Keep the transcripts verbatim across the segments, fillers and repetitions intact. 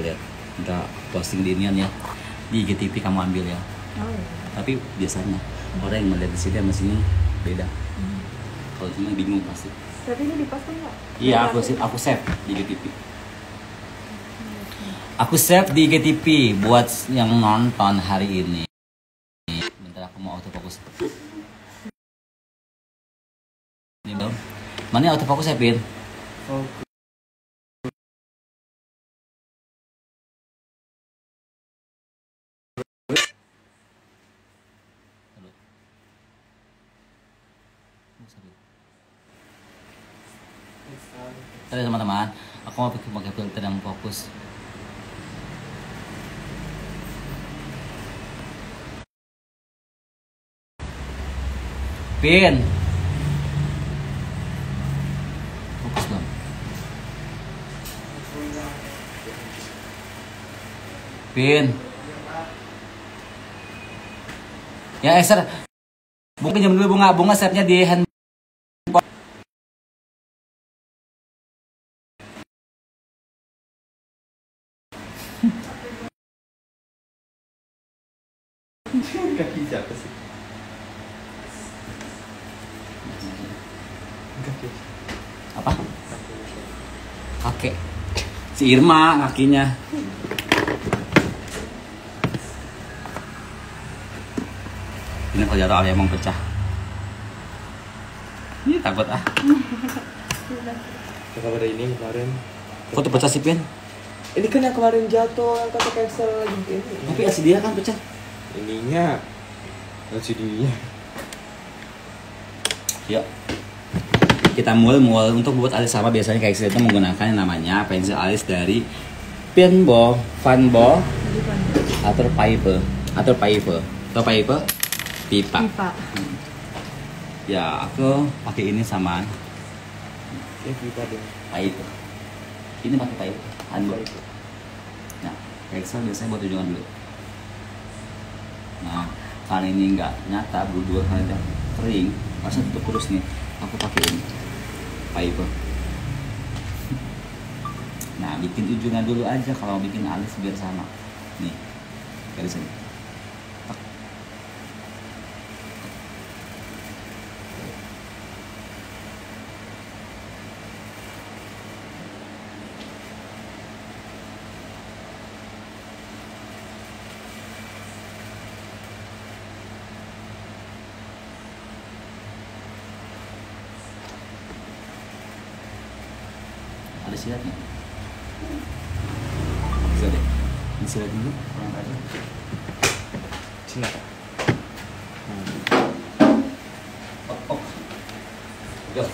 lihat. Nggak posting di inian ya. Di I G T V kamu ambil ya. Oh iya. Tapi biasanya orang yang melihat di sini sama sini beda. Hmm. Kalau di sini bingung pasti. Tapi ini dipasang nggak? Iya, aku sih aku save di I G T V. Aku save di I G T V buat yang nonton hari ini. Bentar aku mau autofocus. Ini dong. Mana autofocus ya, Pin? Oh. Tadi teman-teman, aku mau pakai filter yang fokus. Pin, fokus dong. Pin, ya Esther, bunga jam dulu bunga bunga setnya di hand. Kaki siapa sih? Kaki. Apa? Kakek. Si Irma kakinya. Ini kalau jatuh emang pecah. Ini takut ah. Coba pada ini kemarin. Kok tuh pecah sih, Pin? Ini kan yang kemarin jatuh, yang kata cancel lagi ini. Tapi L C D kan pecah. Ininya L C D-nya. Yuk. Kita mul-mul untuk buat alis sama biasanya kayak itu menggunakan yang namanya pensil alis dari Pinball, Funball, atau Pipe, atau Pipe, atau Pipe, pipa. Pipa. Hmm. Ya, aku pakai ini sama Ya pipa deh. Pipe. Ini pakai Pipe, Funball. Nah, kayak biasanya buat ujungan dulu. Nah, karena ini nggak nyata, berdua karena kering, masa tutup terus nih. Aku pakai ini, Pipe. Nah, bikin ujungnya dulu aja kalau bikin alis biar sama. Nih, dari sini. Tak. Ada silatnya. Bisa deh. Ini silat dulu. Kurang aja. Sini. Oh, oh. Go.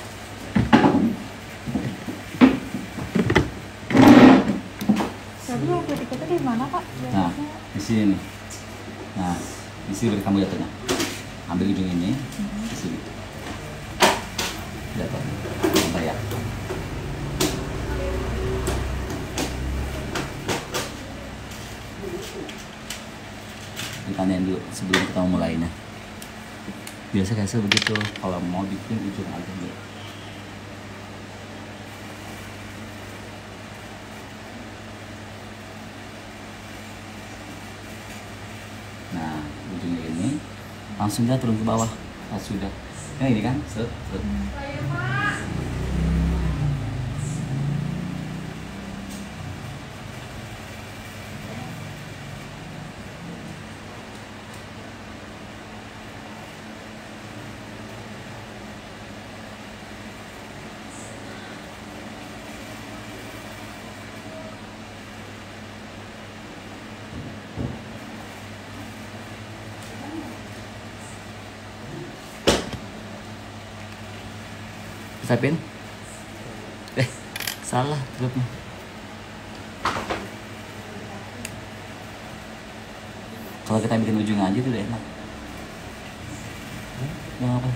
Tadi waktu dikata di mana, Pak? Nah, di sini nih. Nah, di sini beri kamu jatuhnya. Ambil ujung ini, di sini. Jatuh. Bentar ya. Ditanyain dulu sebelum kita mulainya. Biasa kayak begitu kalau mau bikin ujung aja dulu. Nah, ujungnya ini langsung dia turun ke bawah. Nah, sudah. Nah, ini kan, set, set. Sapin? Eh, salah tutupnya. Kalau kita bikin ujung aja tuh udah enak. Yang apa?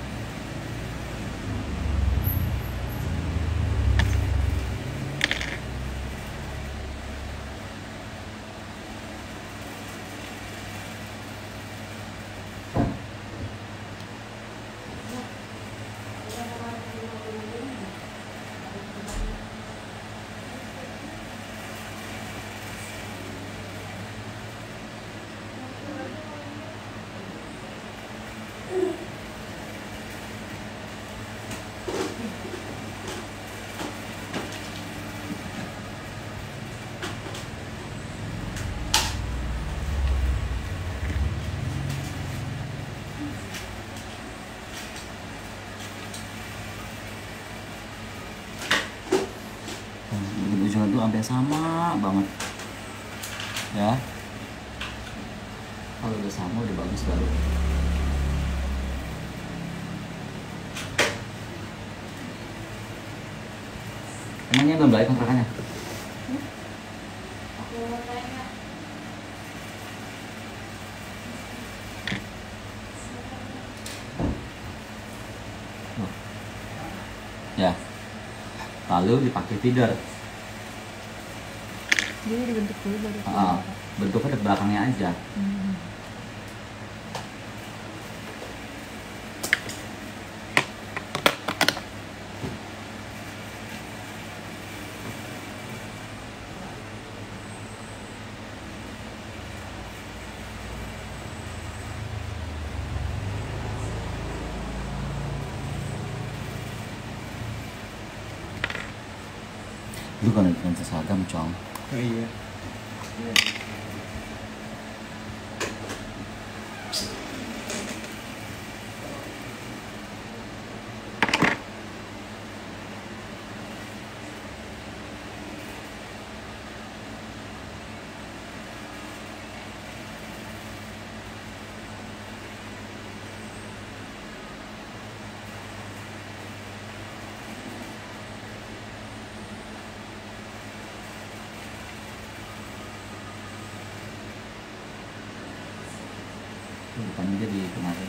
bikin ujungnya tuh sampai sama banget ya. Kalau udah sama udah bagus baru. Emangnya belum balik kontrakannya? Oh. Ya, lalu dipakai feeder. Jadi dibentuk dulu baru. Ah, bentuknya di belakangnya aja. Hmm. Lu kan dengan seragam, Cong. Oh iya. Bukan dia di kemarin.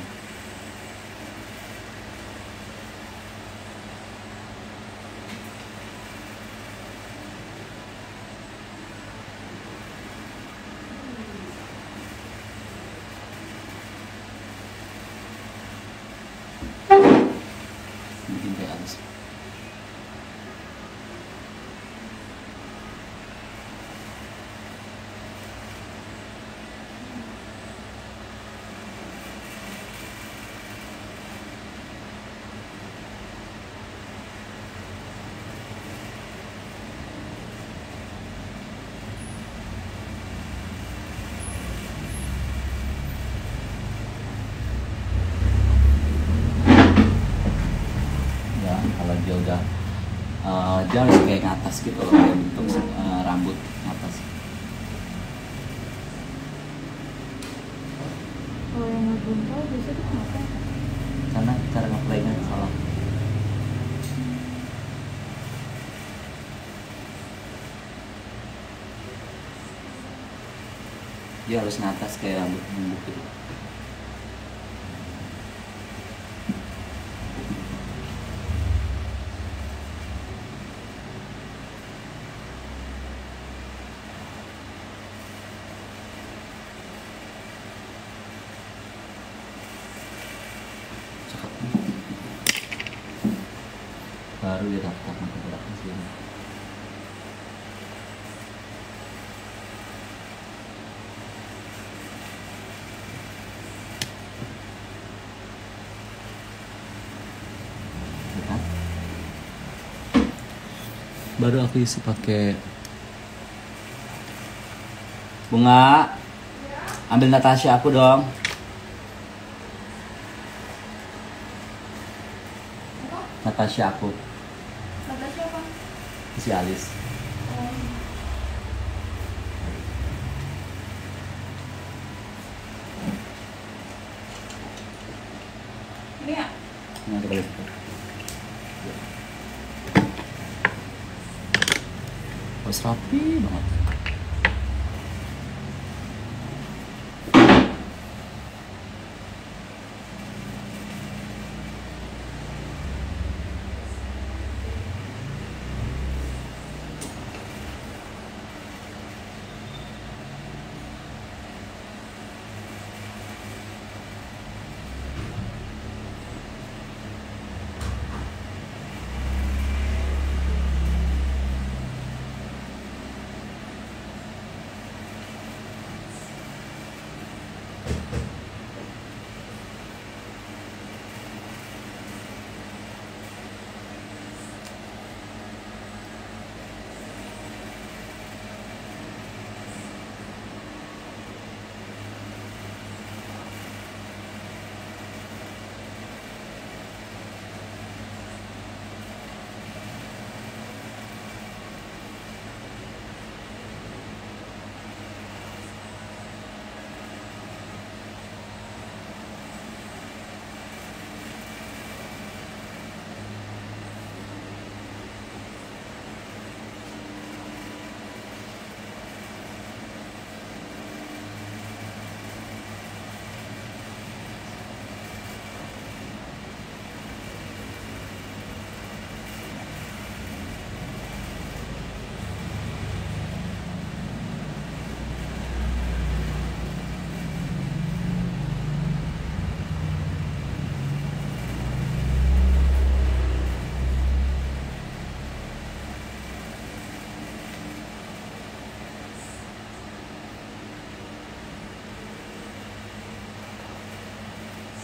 Bikin kayak halus. Ya, kalau dia udah uh, dia harus kayak ngatas gitu loh, kayak bentuk uh, rambut ngatas. Kalau yang ngebuntal biasanya tuh kenapa? Karena cara ngeplaynya salah. Dia harus ngatas kayak rambut numbuk gitu. Cakep. Baru dia daftar ke belakang sini. Kan? Baru aku isi pakai bunga. Ambil Natasha aku dong. Natasha aku. Natasha apa? Si Alis. Ini ya? Nah, kita lihat. Harus rapi banget.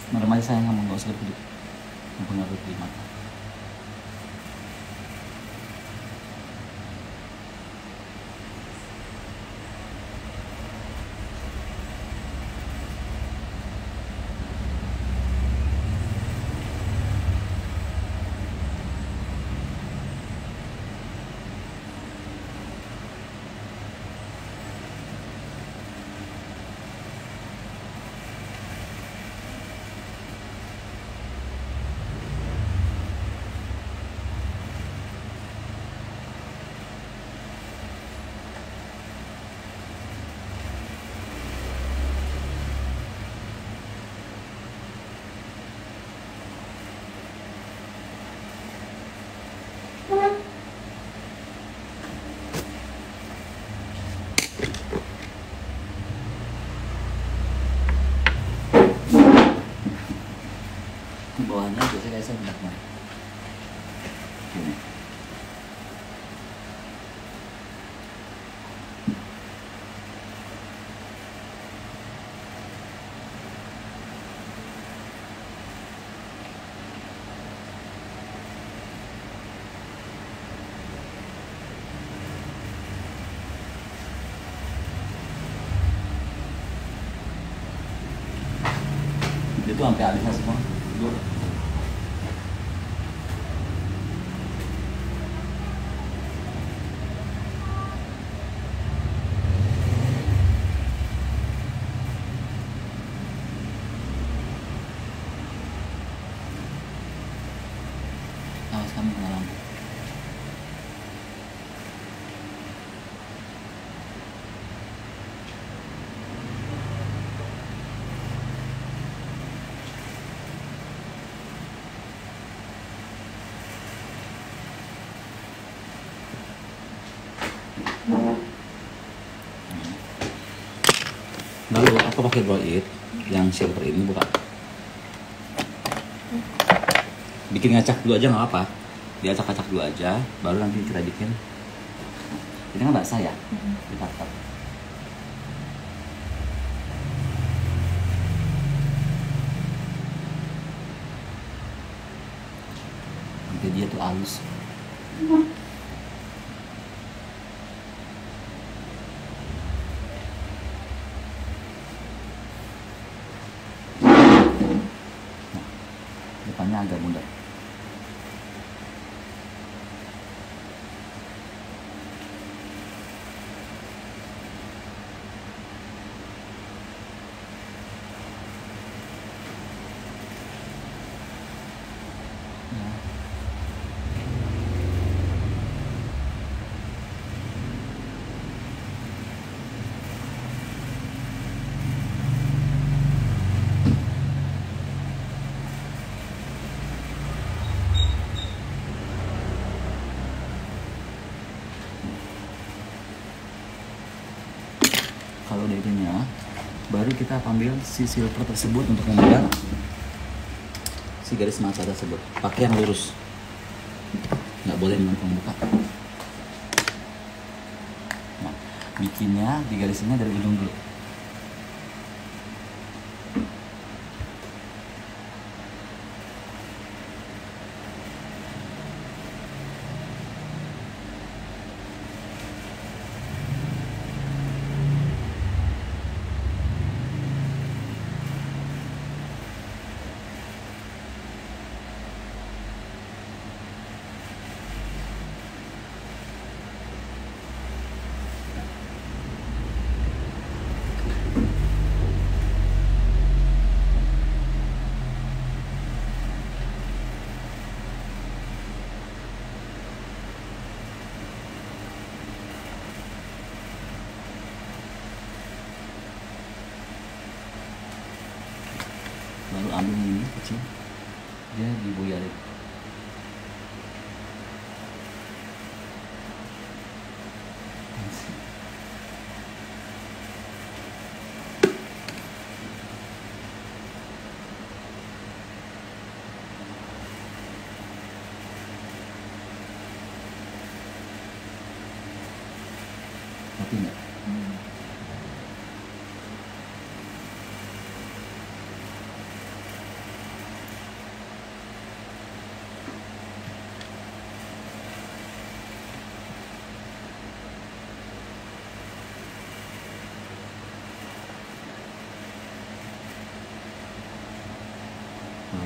Merem aja sayang, kamu nggak usah kedip. Mempengaruhi di mata. Bawahnya biasanya kayak saya bentar. Gini. Itu sampai alisnya semua. Dua. Awas kamu kena lampu. Lalu aku pakai blow it yang silver ini, buka. Bikin ngacak dulu aja nggak apa, diacak-acak dulu aja, baru nanti kita bikin. Ini kan basah ya, ditatap. Sampai dia tuh halus. Depannya agak mudah. Kalau udah itunya, baru kita ambil si silver tersebut untuk membuat si garis mata tersebut. Pakai yang lurus, nggak boleh melengkung buka. Nah, bikinnya di garisnya dari ujung dulu. Lalu ambil ini kecil, dia diboyarin. Tapi enggak. Hmm.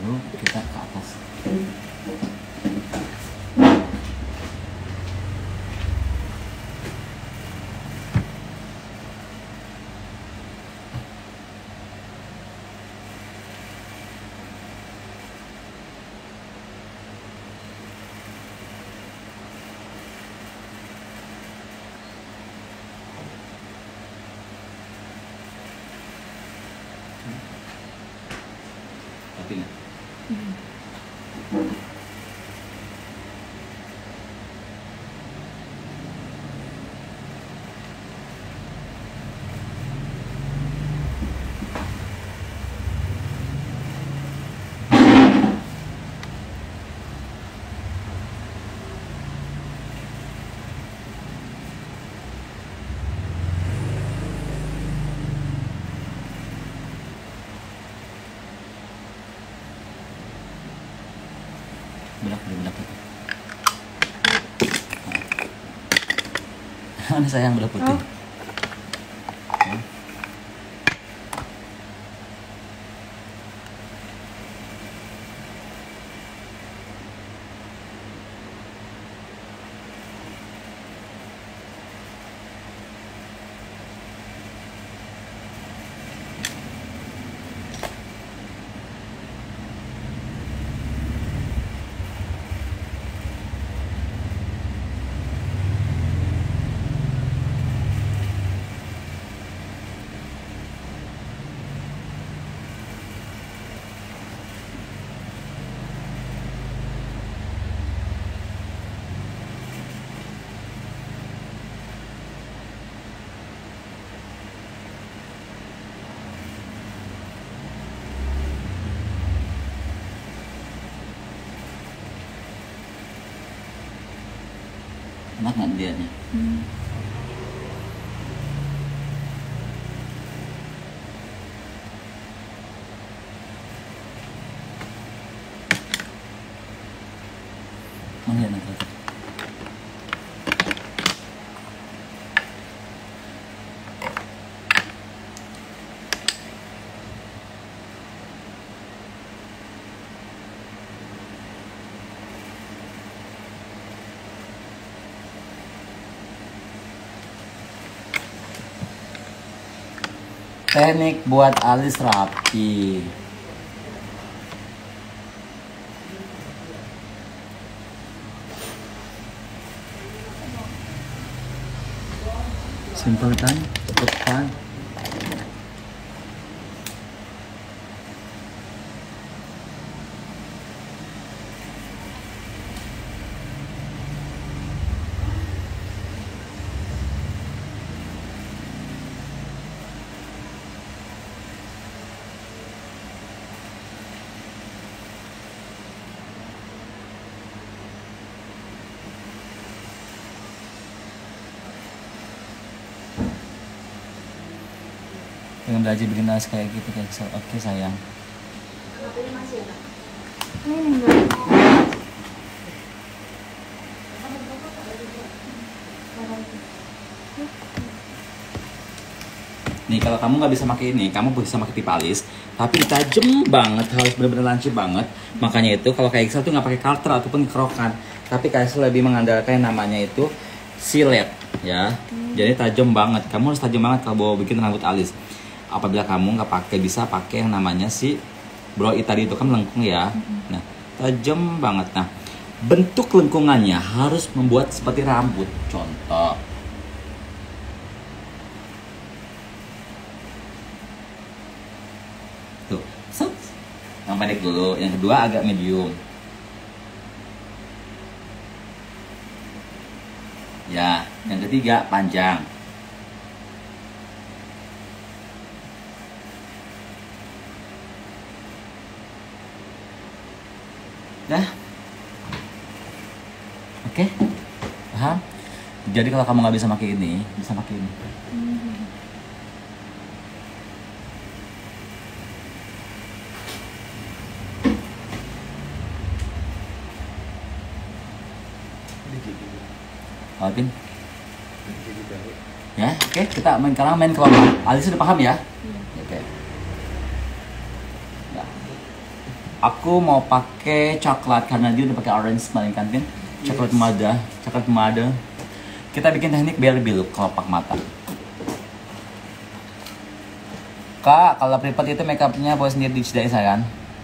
Lalu kita ke atas. Tapi nggak. Bedak dulu, bedak itu. Mana sayang bedak putih? Oh. Ya. Enak nggak dilihatnya? Hmm. Mana ya nanti? Teknik buat alis rapi. Simple kan? Cepet kan? Pengen belajar bikin alis kayak gitu kayak Excel. Oke sayang. Ini enggak. Nih kalau kamu nggak bisa pakai ini, kamu bisa pakai tip alis, tapi tajam banget, harus benar-benar lancip banget. Makanya itu kalau kayak Excel tuh nggak pakai karter ataupun kerokan, tapi kayak Excel lebih mengandalkan yang namanya itu silet, ya. Jadi tajam banget. Kamu harus tajam banget kalau mau bikin rambut alis. Apabila kamu nggak pakai, bisa pakai yang namanya si blow it tadi itu kan lengkung ya. Nah tajam banget. Nah bentuk lengkungannya harus membuat seperti rambut. Contoh. Tuh, set. Yang pendek dulu, yang kedua agak medium. Ya, yang ketiga panjang. Dah. Oke. Paham? Jadi kalau kamu nggak bisa pakai ini, bisa pakai ini. Alvin. Ya, oke, kita main sekarang main kelompok. Alis sudah paham ya? Iya. Oke. Ya. Aku mau pakai coklat karena dia udah pakai orange kemarin kan, kan? Coklat mada, coklat mada. Kita bikin teknik biar lebih look kelopak mata. Kak, kalau Pripot itu makeupnya boleh sendiri disediain sayang.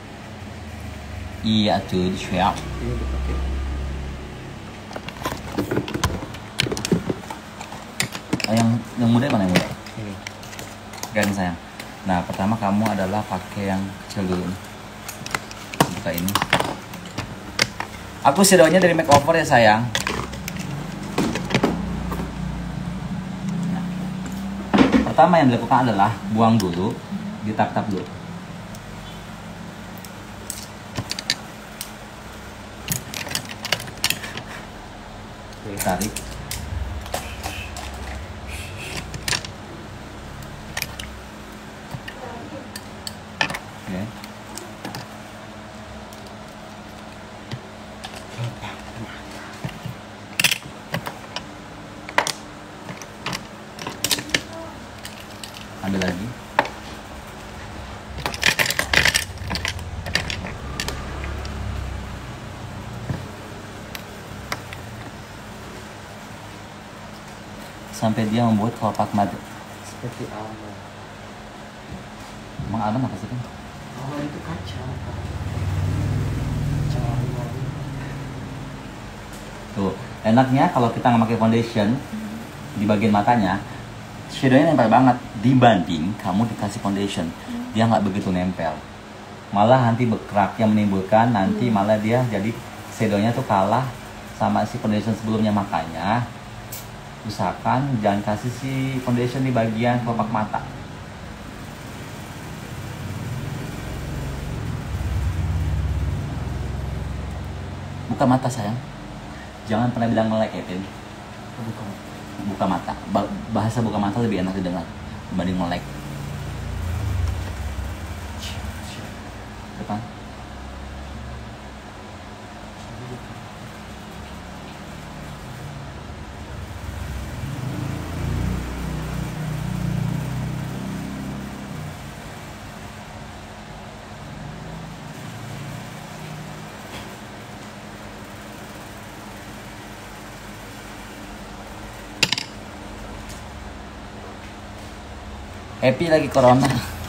Iya tuh, siap. Ini dipakai. Oh, yang yang muda mana yang muda? Ini. Gan sayang. Nah, pertama kamu adalah pakai yang kecil dulu. Buka ini. Aku shadownya dari makeover ya sayang. Nah, pertama yang dilakukan adalah buang dulu, ditap-tap dulu. Oke, tarik. Oke. Ambil lagi. Sampai dia membuat kelopak mata. Seperti almond. Emang almond apa sih kan? Almond itu kacang. Kacang almond. Tuh, enaknya kalau kita nggak pakai foundation di bagian matanya, shadownya nempel banget dibanding kamu dikasih foundation, dia nggak begitu nempel. Malah nanti berkerak yang menimbulkan nanti malah dia jadi shadownya tuh kalah sama si foundation sebelumnya. Makanya usahakan jangan kasih si foundation di bagian kelopak mata. Buka mata sayang. Jangan pernah bilang melek ya, Pin. Bukan. Buka mata. Ba- bahasa buka mata lebih enak didengar dibanding melek. Depan. Happy lagi corona.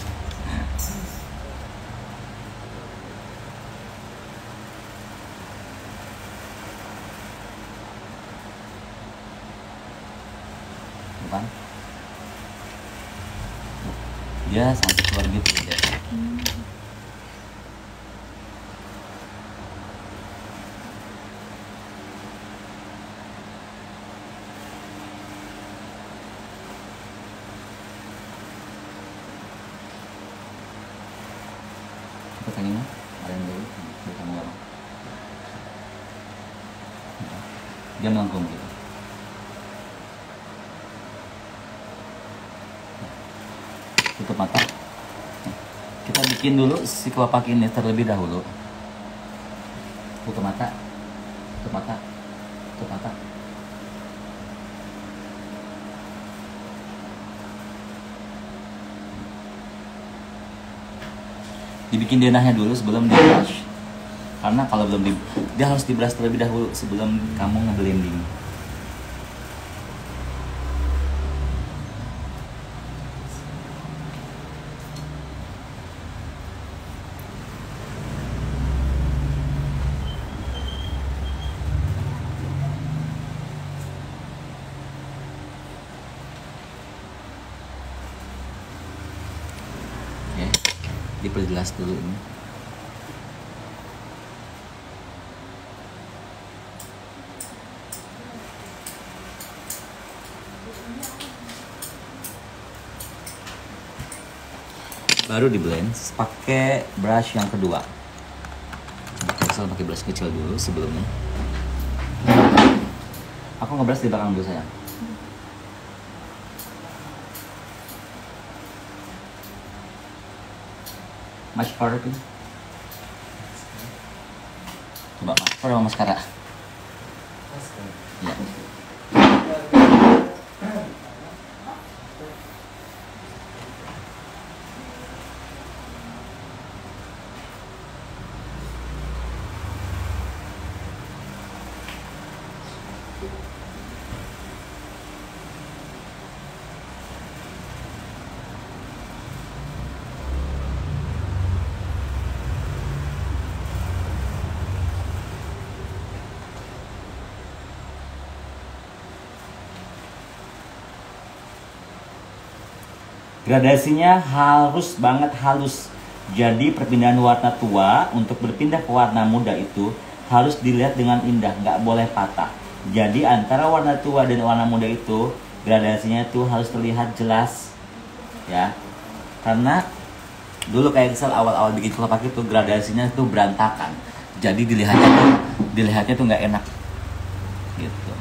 Bukan? Dia sampai keluar gitu ya. Kita tanya ada yang dulu, kita mau apa? Dia melengkung gitu. Tutup mata. Kita bikin dulu si kelopak ini terlebih dahulu. Buka mata. Tutup mata. Tutup mata. Dibikin denahnya dulu sebelum di brush. Karena kalau belum di, dia harus di brush terlebih dahulu sebelum kamu ngeblending. Oke, diperjelas dulu ini. Baru di blend pakai brush yang kedua. Cancel pakai brush kecil dulu sebelumnya. Aku ngebrush di belakang dulu sayang. Much farther please. Coba mascara sama mascara. Ya. Gradasinya harus banget halus. Jadi perpindahan warna tua untuk berpindah ke warna muda itu harus dilihat dengan indah, nggak boleh patah. Jadi antara warna tua dan warna muda itu gradasinya tuh harus terlihat jelas, ya. Karena dulu kayak Excel awal-awal bikin kelopak itu gradasinya tuh berantakan. Jadi dilihatnya tuh dilihatnya tuh nggak enak, gitu.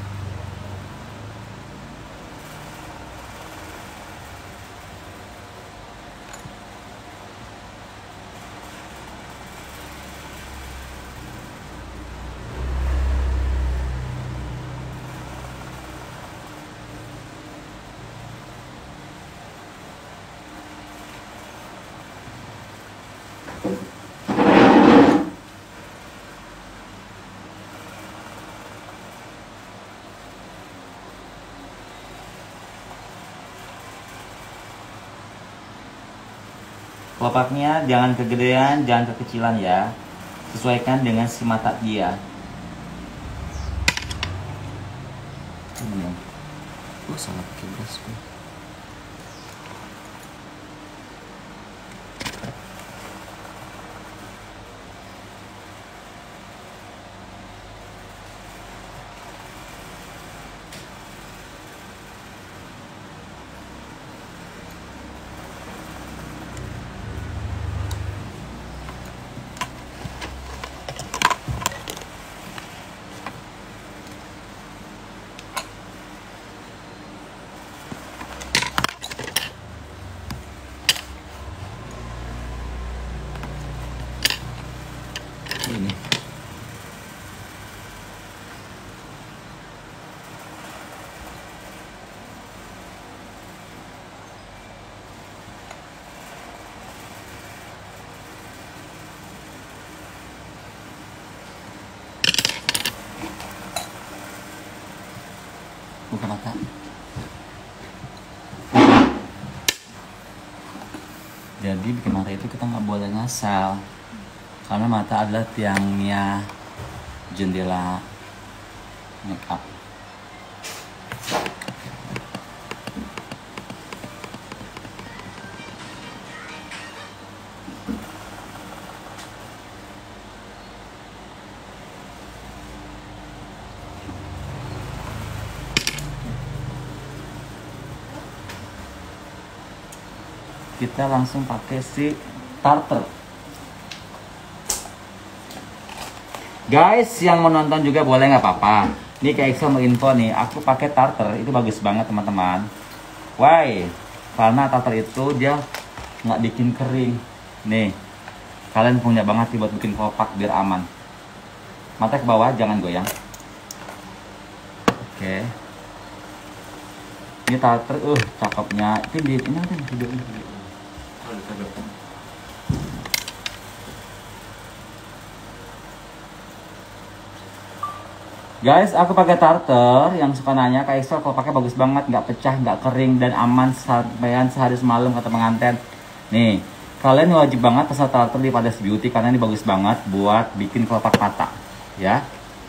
Kelopaknya jangan kegedean, jangan kekecilan ya. Sesuaikan dengan si mata dia. Oh, salah pakai brush. Ini. Buka mata. Jadi bikin mata itu kita nggak boleh ngasal. Karena mata adalah tiangnya jendela makeup. Kita langsung pakai si tartar. Guys, yang mau nonton juga boleh nggak apa-apa. Ini kayak Excel mau info nih, aku pakai tartar itu bagus banget teman-teman. Why? Karena tartar itu dia nggak bikin kering. Nih, kalian punya banget nih buat bikin kelopak biar aman. Mata ke bawah, jangan goyang. Oke. Ini tartar, uh, cakepnya. Itu di ini ada video ini. Guys, aku pakai tartar. Yang suka nanya kayak Excel kalau pakai bagus banget, nggak pecah, nggak kering dan aman sampean sehari semalam kata pengantin. Nih, kalian wajib banget pesan tartar di Padas Beauty karena ini bagus banget buat bikin kelopak mata, ya.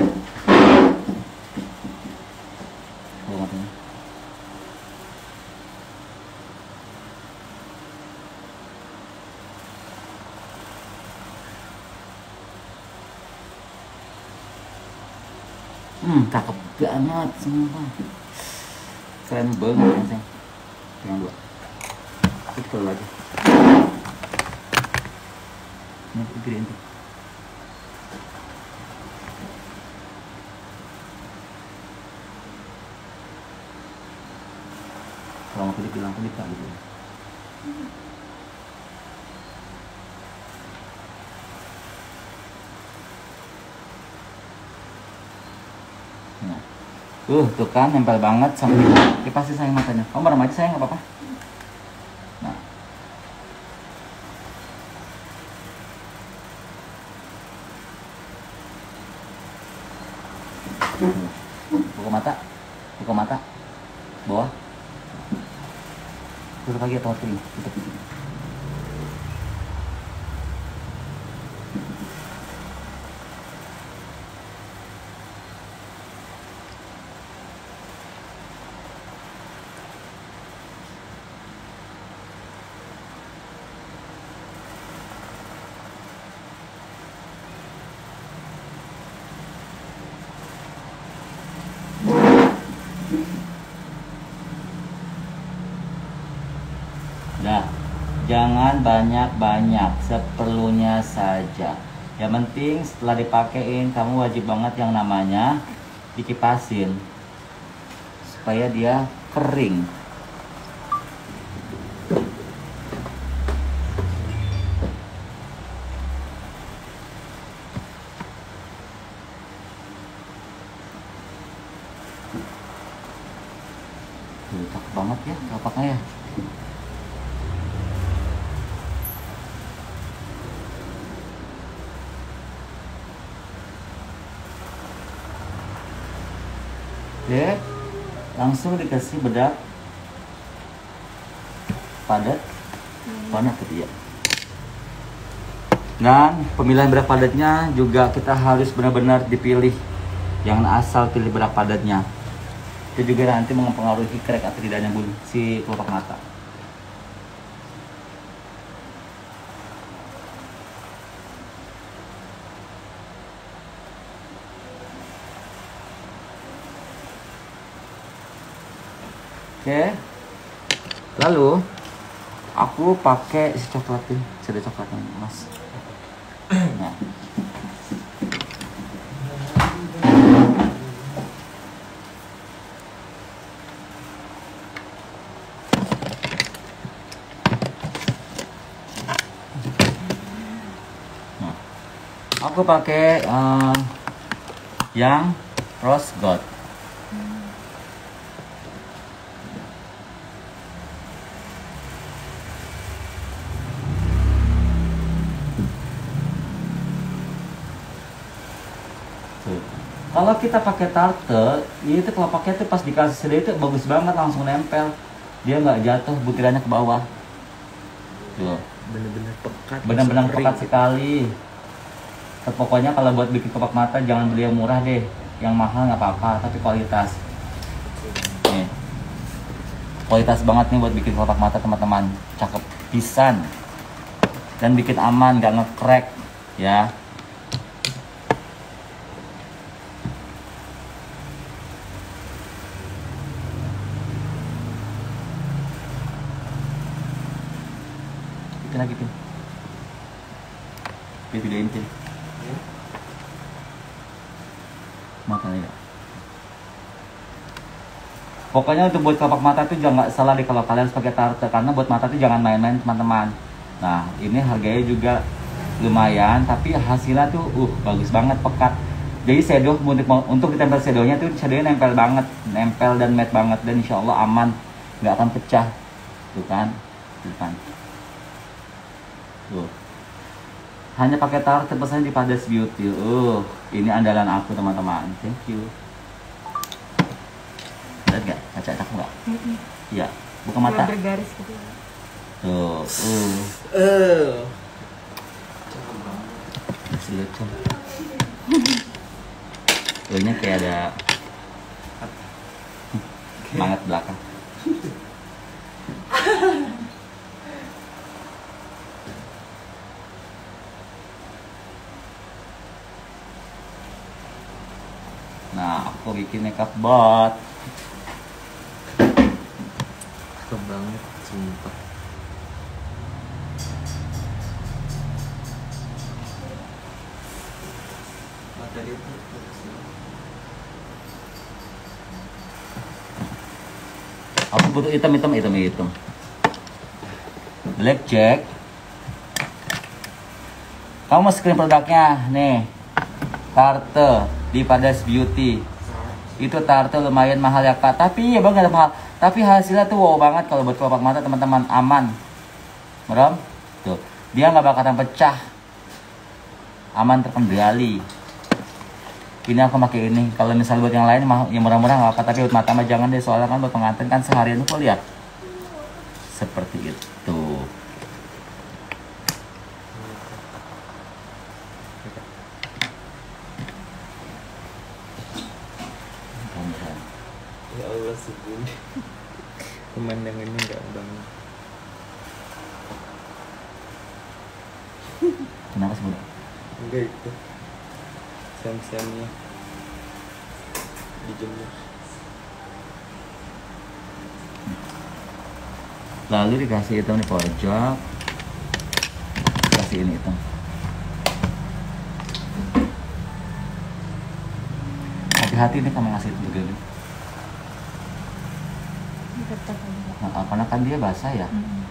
Hmm, cakep banget semua. Keren banget ya, sayang. Yang dua. Betul lagi. Ini gedein tuh. Kalau mau kedip bilang kedip gitu. Nah, tuh, tuh kan nempel banget sama dia pasti sayang matanya. Kamu merem aja sayang, nggak apa-apa. Nah, buka mata, buka mata, bawah, tutup lagi atau kering, tutup. Dah, jangan banyak-banyak, seperlunya saja. Yang penting setelah dipakein, kamu wajib banget yang namanya dikipasin supaya dia kering. Tuh, cakep banget ya kelapaknya ya. Oke, langsung dikasih bedak padat warna ketiga. Dan pemilihan bedak padatnya juga kita harus benar-benar dipilih, jangan asal pilih bedak padatnya. Itu juga nanti mempengaruhi crack atau tidaknya bulu si kelopak mata. Oke, lalu aku pakai si coklat ini, ada coklatnya mas. Nah. Nah, aku pakai uh, yang rose gold. Kalau kita pakai tarte, itu kelapaknya tuh pas dikasih sedih itu bagus banget, langsung nempel. Dia nggak jatuh butirannya ke bawah. Tuh. Bener-bener pekat. Benar-benar pekat sekali. Pokoknya kalau buat bikin kelopak mata jangan beli yang murah deh. Yang mahal nggak apa-apa, tapi kualitas. Nih. Kualitas banget nih buat bikin kelopak mata teman-teman. Cakep pisan. Dan bikin aman, nggak nge-crack ya. Lagi pin, dia videoin pin, mata ya. Pokoknya untuk buat kelopak mata tuh jangan nggak salah deh kalau kalian harus pakai tarte, karena buat mata tuh jangan main-main teman-teman. Nah ini harganya juga lumayan, tapi hasilnya tuh uh bagus banget, pekat. Jadi shadow untuk untuk ditempel shadownya tuh shadownya nempel banget, nempel dan matte banget, dan insya Allah aman, nggak akan pecah, tuh kan, tuh kan. Tuh. Hanya pakai tarte pesannya di Padas Beauty. Uh, ini andalan aku teman-teman. Thank you. Lihat gak? Kaca cakep gak? Iya. Buka mata. Bergaris gitu. Tuh. Uh. Eh. Masih lucu. Tuhnya kayak ada semangat belakang. Nah, aku bikin makeup bot. Cakep banget, sumpah. Mata dia tuh Aku butuh hitam, hitam, hitam, hitam. Blackjack. Kamu mau screen produknya, nih. Tarte di Padas Beauty. Itu tarte lumayan mahal ya kak, tapi ya bang gak ada mahal. Tapi hasilnya tuh wow banget kalau buat kelopak mata teman-teman, aman. Merem, tuh dia nggak bakalan pecah, aman terkendali. Ini aku pakai ini. Kalau misalnya buat yang lain yang murah-murah nggak apa, tapi buat mata mah jangan deh, soalnya kan buat pengantin kan seharian tuh lihat seperti itu. ya Allah sih Bun. Pemandangannya nggak banget. Kenapa sih Bunda? Enggak itu. Sam-samnya dijemur. Lalu dikasih hitam di pojok. Kasih ini hitam. Hati-hati nih kamu ngasih itu begini. Ketat aja. Nah, karena kan dia basah ya. Mm-mm.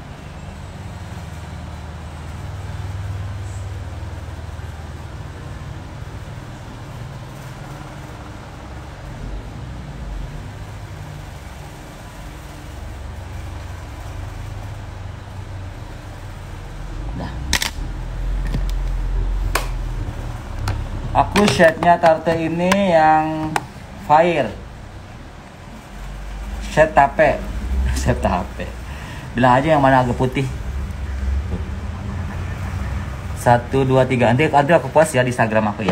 Dah. Aku shade-nya tarte ini yang fire. Shade tape. Shade tape. Bilang aja yang mana agak putih. Satu, dua, tiga. Nanti ada aku post ya di Instagram aku ya.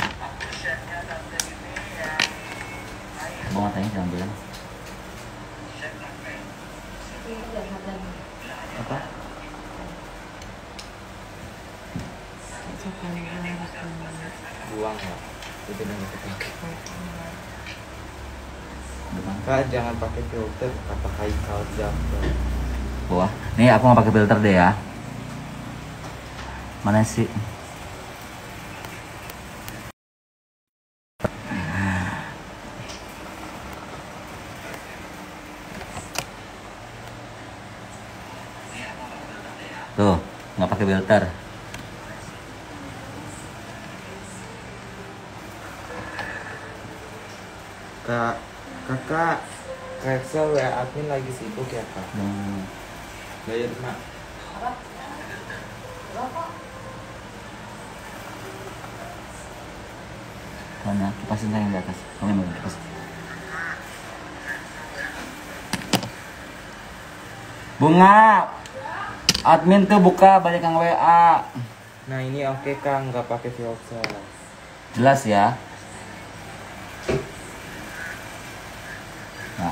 Bawa matanya jangan bilang. Apa? Buang ya. Itu yang kita pakai. Depan. Kak, jangan pakai filter, kata Haikal Jafar. Wah, nih aku nggak pakai filter deh ya. Mana sih? Tuh, nggak pakai filter. Kak, kakak, Kak Excel W A admin lagi sibuk ya kak? Hmm. Bayar mak. Mana? Kipasin saya yang di atas. Kamu yang kipas. Bunga, admin tuh buka banyak yang W A. Nah ini oke kak, nggak pakai filter. Jelas ya. Nah.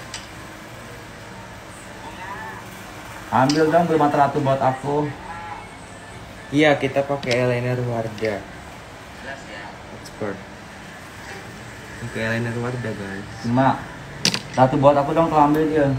Ambil dong beli mata ratu buat aku. Iya, kita pakai eyeliner Wardah. Expert. Pakai eyeliner Wardah guys. Cuma ratu buat aku dong, kalau ambil dia.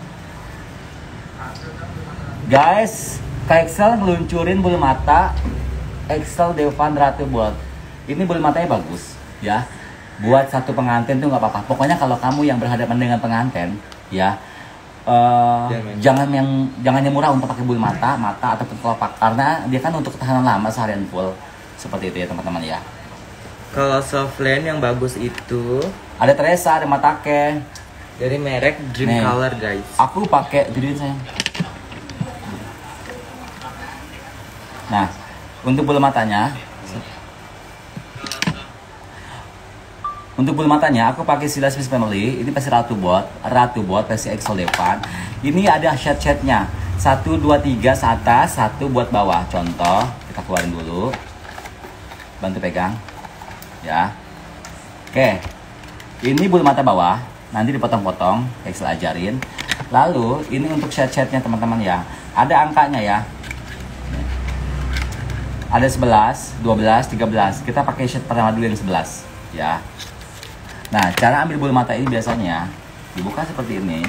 Guys, Kak Excel ngeluncurin bulu mata Excel Devan Ratu buat. Ini bulu matanya bagus ya. Buat satu pengantin tuh nggak apa-apa. Pokoknya kalau kamu yang berhadapan dengan pengantin ya, uh, Jangan. jangan yang jangan yang murah untuk pakai bulu mata, mata ataupun kelopak, karena dia kan untuk ketahanan lama seharian full. Seperti itu ya teman-teman ya. Kalau soft lens yang bagus itu Ada Teresa, ada Matake. dari merek Dream Nih. Color guys. Aku pakai jadiin sayang. Nah, untuk bulu matanya, untuk bulu matanya aku pakai Sila Swiss Family. Ini versi Ratu Bot, Ratu Bot versi Excel Depan. Ini ada shade-shade-nya. Satu, dua, tiga atas, satu buat bawah. Contoh, kita keluarin dulu. Bantu pegang, ya. Oke, ini bulu mata bawah. Nanti dipotong-potong, Excel ajarin. Lalu ini untuk shade-shade-nya teman-teman ya. Ada angkanya ya. Ada sebelas, dua belas, tiga belas. Kita pakai shade pertama dulu yang sebelas ya. Nah, cara ambil bulu mata ini biasanya dibuka seperti ini.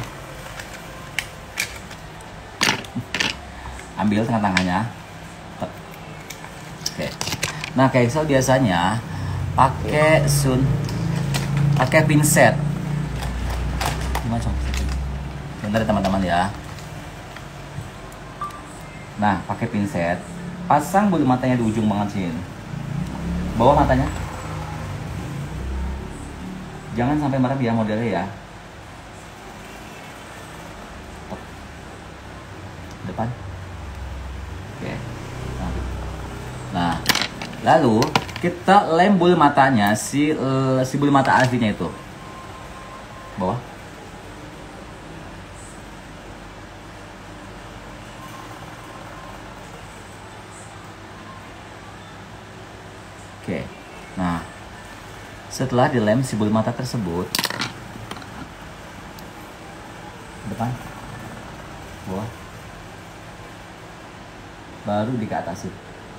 Ambil tengah-tengahnya. Oke. Nah, Kak Excel biasanya pakai sun pakai pinset. Gimana coba? Bentar ya teman-teman ya. Nah, pakai pinset. Pasang bulu matanya di ujung banget sini. Bawah matanya. Jangan sampai merem ya modelnya ya. Depan. Oke. Nah. Nah, lalu kita lem bulu matanya si uh, si bulu mata aslinya itu. Bawah. Oke, nah setelah dilem si bulu mata tersebut, depan, bawah, baru di ke atas.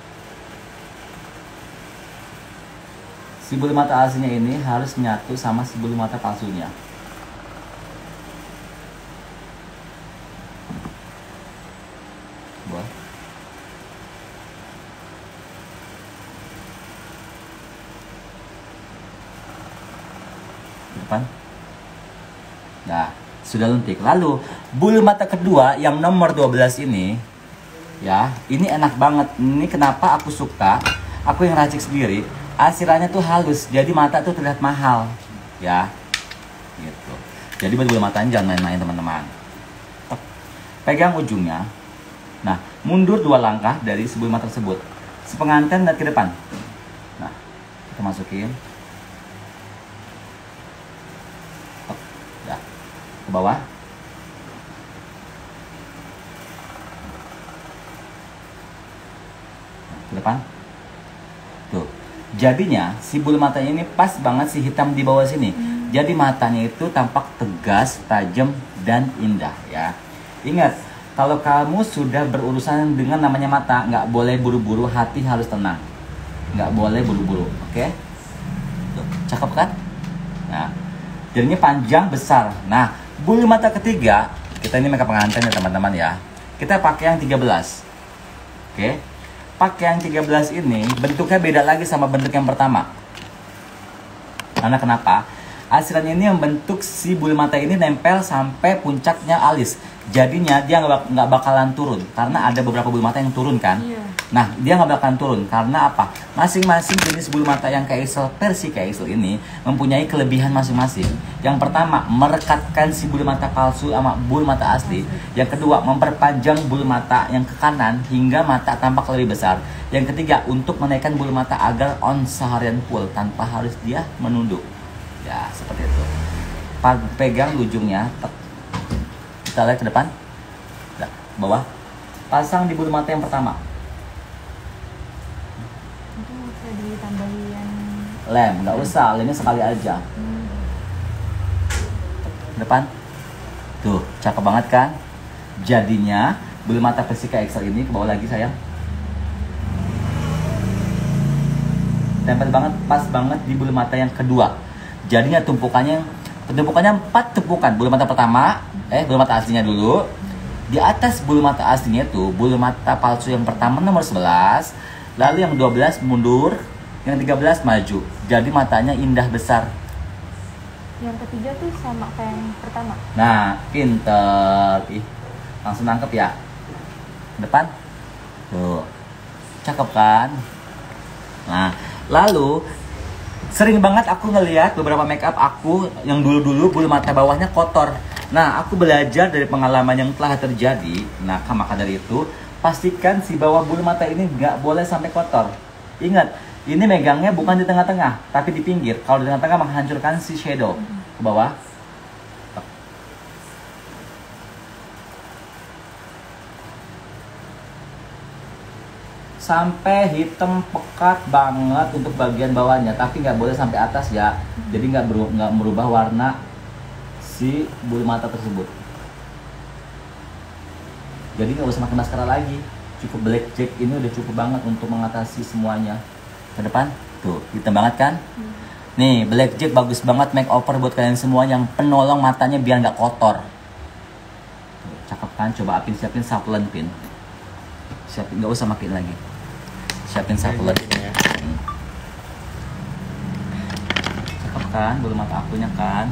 Si bulu mata aslinya ini harus menyatu sama si bulu mata palsunya. sudah lentik. Lalu bulu mata kedua yang nomor dua belas ini, ya, ini enak banget. Ini kenapa aku suka? Aku yang racik sendiri. Asirannya tuh halus, jadi mata tuh terlihat mahal, ya. Gitu. Jadi buat bulu matanya jangan main-main teman-teman. Pegang ujungnya. Nah, mundur dua langkah dari si bulu mata tersebut. Sepenganten dan ke depan. Nah, kita masukin. Ya, ke bawah. Ke depan. Tuh. Jadinya si bulu matanya ini pas banget si hitam di bawah sini. Hmm. Jadi matanya itu tampak tegas, tajam dan indah ya. Ingat, kalau kamu sudah berurusan dengan namanya mata, nggak boleh buru-buru, hati harus tenang. Nggak boleh buru-buru, oke? Okay? Tuh, cakep kan? Nah, jadinya panjang besar. Nah, bulu mata ketiga, kita ini makeup pengantin ya teman-teman ya. Kita pakai yang tiga belas. Oke? Okay? Pakai yang tiga belas ini bentuknya beda lagi sama bentuk yang pertama. Karena kenapa? Asiran ini membentuk si bulu mata ini nempel sampai puncaknya alis. Jadinya dia nggak nggak bakalan turun karena ada beberapa bulu mata yang turun kan. Iya. Nah, dia nggak bakalan turun karena apa? Masing-masing jenis bulu mata yang Keisel versi Keisel ini mempunyai kelebihan masing-masing. Yang pertama, merekatkan si bulu mata palsu sama bulu mata asli. Yang kedua, memperpanjang bulu mata yang ke kanan hingga mata tampak lebih besar. Yang ketiga, untuk menaikkan bulu mata agar on seharian full tanpa harus dia menunduk. Ya, seperti itu. Pegang ujungnya. Kita lihat ke depan, nah, bawah, pasang di bulu mata yang pertama. Itu bisa ditambahin Lem, nggak usah, lemnya sekali aja. hmm. Depan, tuh, cakep banget kan? Jadinya bulu mata versi Keisel ini ke bawah lagi sayang. Tempel banget, pas banget di bulu mata yang kedua. Jadinya tumpukannya tumpukannya empat tumpukan. Bulu mata pertama, eh bulu mata aslinya dulu. Di atas bulu mata aslinya itu bulu mata palsu yang pertama nomor sebelas, lalu yang dua belas mundur, yang tiga belas maju. Jadi matanya indah besar. Yang ketiga tuh sama kayak yang pertama. Nah, pinter. Ih, langsung nangkep ya. Depan. Tuh. Cakep kan? Nah, lalu sering banget aku ngelihat beberapa make up aku yang dulu-dulu bulu mata bawahnya kotor. Nah, aku belajar dari pengalaman yang telah terjadi. Nah, maka dari itu, pastikan si bawah bulu mata ini nggak boleh sampai kotor. Ingat, ini megangnya bukan di tengah-tengah, tapi di pinggir. Kalau di tengah-tengah menghancurkan si shadow. Ke bawah. Sampai hitam pekat banget untuk bagian bawahnya, tapi nggak boleh sampai atas ya. Jadi nggak beru nggak merubah warna si bulu mata tersebut. Jadi nggak usah pakai maskara lagi, cukup blackjack ini udah cukup banget untuk mengatasi semuanya. Ke depan, tuh hitam banget kan? Hmm. Nih blackjack bagus banget makeover buat kalian semua yang penolong matanya biar nggak kotor. Tuh, cakep kan? Coba Apin siapin saplen pin. Siapin, nggak usah makin lagi. Siapin saplen. Ya. Hmm. Cakep kan bulu mata akunya kan?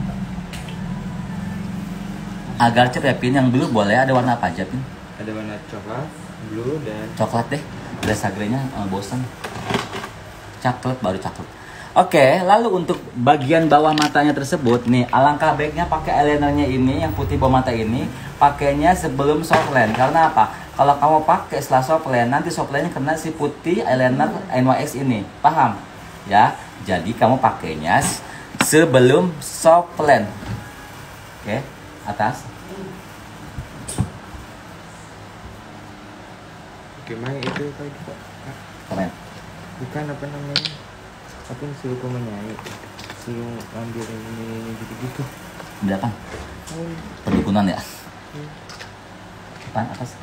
Agar cepet ya Pin, yang dulu boleh ada warna apa aja Pin? Ada warna coklat, blue dan coklat deh. Udah sagrenya uh, bosan. Coklat baru coklat. Oke, lalu untuk bagian bawah matanya tersebut nih, alangkah baiknya pakai eyelinernya ini yang putih bawah mata ini, pakainya sebelum softline. Karena apa? Kalau kamu pakai setelah softline, nanti softline kena si putih eyeliner N Y X ini. Paham? Ya. Jadi kamu pakainya sebelum softline. Oke, atas. gimana itu kayak gitu? Keren. Bukan apa namanya? Aku suruh pemenyanyi, suruh ambil ini gitu-gitu. Belakang. Oh. Perdukunan ya. Hmm. Depan atas.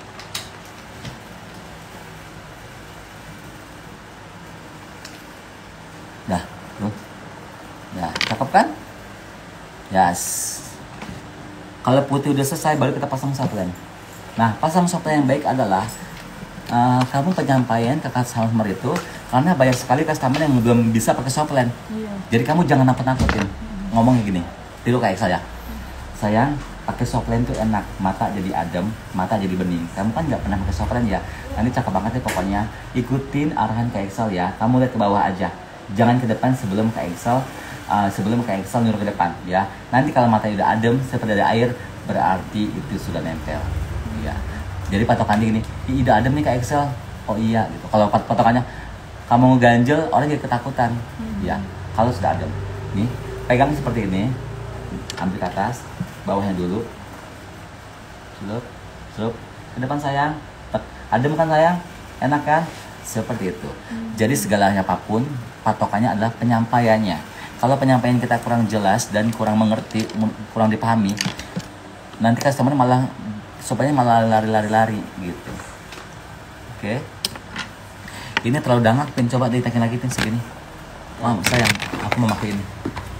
Dah, tuh. Ya, cakep kan? Yes. Kalau putih udah selesai, baru kita pasang saplen. Nah, pasang saplen yang baik adalah uh, kamu penyampaian ke customer itu, karena banyak sekali customer yang belum bisa pakai saplen. Iya. Jadi kamu jangan nakut-nakutin. Hmm. Ngomongnya gini, tiru kayak saya. sayang, pakai softline tuh enak, mata jadi adem, mata jadi bening. Kamu kan nggak pernah pakai softline ya, nanti cakep banget ya pokoknya. Ikutin arahan ke Excel ya, kamu lihat ke bawah aja, jangan ke depan sebelum ke Excel. Uh, sebelum ke Excel nyuruh ke depan ya. Nanti kalau matanya udah adem seperti ada air, berarti itu sudah nempel ya. Jadi patokannya gini, ih udah adem nih ke Excel, oh iya gitu. Kalau pat patokannya kamu ngeganjel, orang jadi ketakutan hmm. ya. Kalau sudah adem nih, pegang seperti ini, ambil ke atas, bawahnya dulu, celup, celup, ke depan sayang, tek. Adem kan sayang, enak kan, seperti itu. hmm. Jadi segalanya apapun patokannya adalah penyampaiannya. Kalau penyampaian kita kurang jelas dan kurang mengerti, kurang dipahami, nanti customer malah supaya malah lari-lari-lari gitu. Oke. Ini terlalu dangak, pin coba ditekin lagi pin segini. Oh sayang, aku mau pakai ini.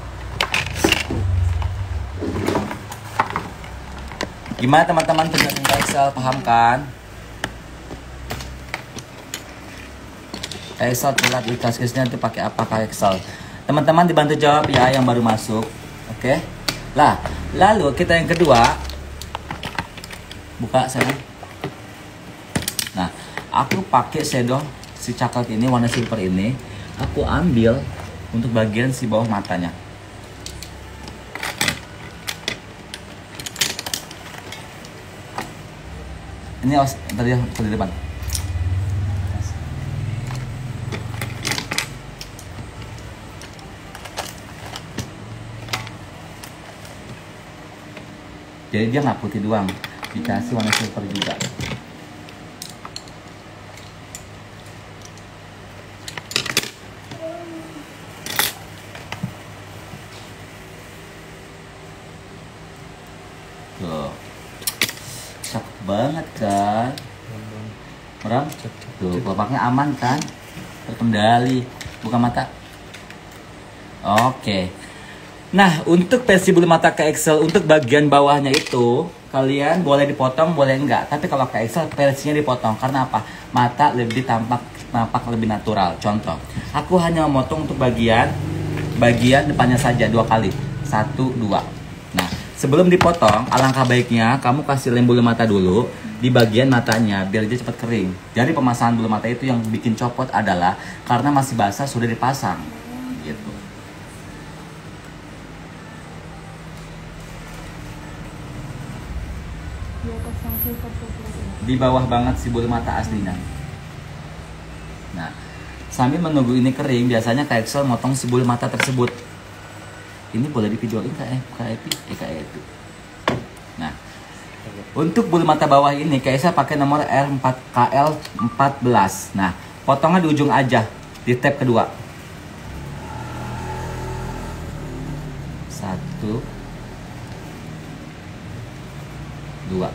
Gimana teman-teman penjelasan Excel, paham kan? Excel telat di kaskusnya itu pakai apa kak Excel? Teman-teman dibantu jawab ya yang baru masuk. Oke. Okay? Lah, lalu kita yang kedua. Buka saya. Nah, aku pakai shadow si coklat ini, warna silver ini. Aku ambil untuk bagian si bawah matanya. Ini tadi tadi depan. Jadi dia nggak putih doang, dikasih warna silver juga. Tuh, cakep banget kan? Orang, tuh kelopaknya aman kan? Terkendali, buka mata. Oke. Nah, untuk versi bulu mata ke Excel, untuk bagian bawahnya itu, kalian boleh dipotong, boleh enggak. Tapi kalau ke Excel, versinya dipotong. Karena apa? Mata lebih tampak tampak lebih natural. Contoh, aku hanya memotong untuk bagian bagian depannya saja dua kali. Satu, dua. Nah, sebelum dipotong, alangkah baiknya kamu kasih lem bulu mata dulu di bagian matanya, biar dia cepat kering. Jadi pemasangan bulu mata itu yang bikin copot adalah karena masih basah sudah dipasang. Gitu. Di bawah banget si bulu mata aslinya. Nah, sambil menunggu ini kering, biasanya Kak Excel motong si bulu mata tersebut. Ini boleh divideoin Kak Epi, eh Kak Epi. Nah, untuk bulu mata bawah ini Kak Excel pakai nomor R empat K L empat belas. Nah, potongnya di ujung aja, di tab kedua. Satu, dua.